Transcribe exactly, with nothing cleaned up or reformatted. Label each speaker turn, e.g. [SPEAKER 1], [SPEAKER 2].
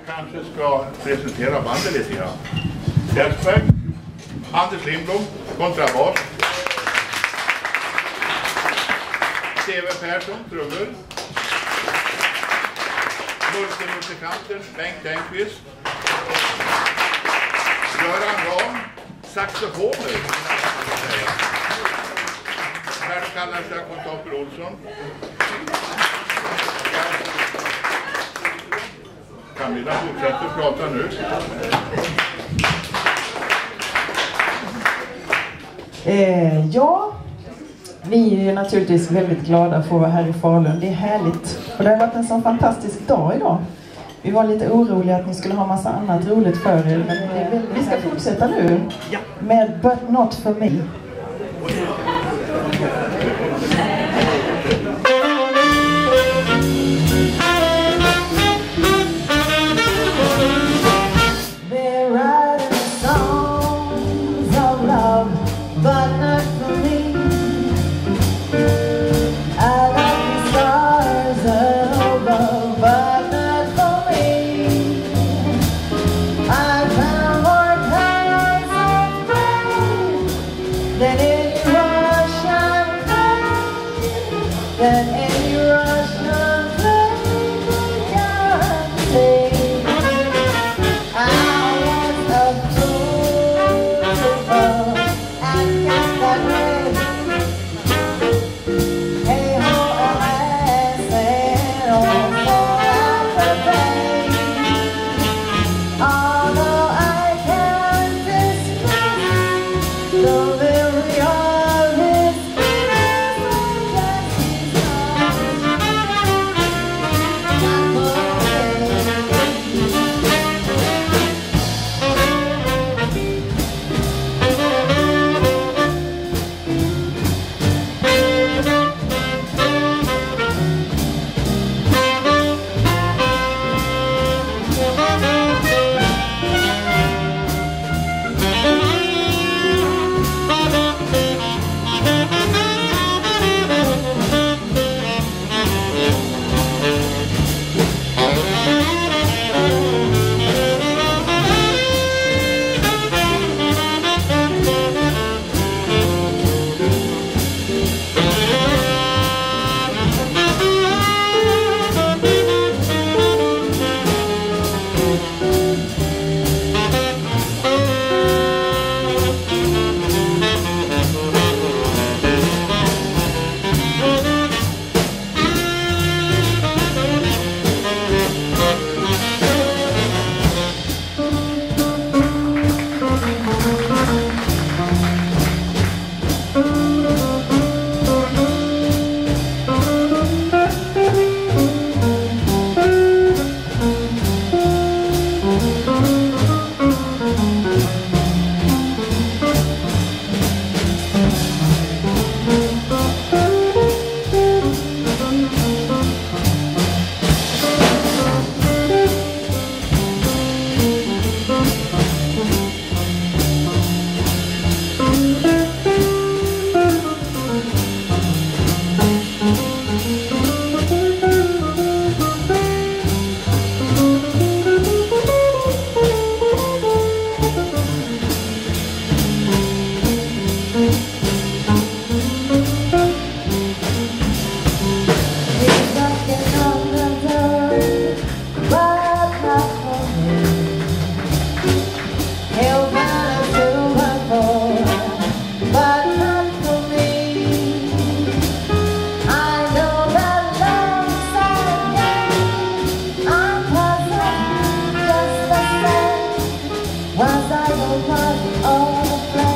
[SPEAKER 1] kanske ska presentera bandet lite grann. Jazzbag, Anders Lindblom, kontrabas. T V Persson, trummor. Multimusikanten Bengt Engqvist. Göran Ram, saxofoner. Här kallar sig Konstapel Olsson. Camilla fortsätter prata nu.
[SPEAKER 2] Eh, ja, vi är naturligtvis väldigt glada för att vara här i Falun. Det är härligt. Och det har varit en sån fantastisk dag idag. Vi var lite oroliga att ni skulle ha massa annat roligt för er. Men det är väldigt... Vi ska fortsätta nu med But Not For Me. Was I the one of the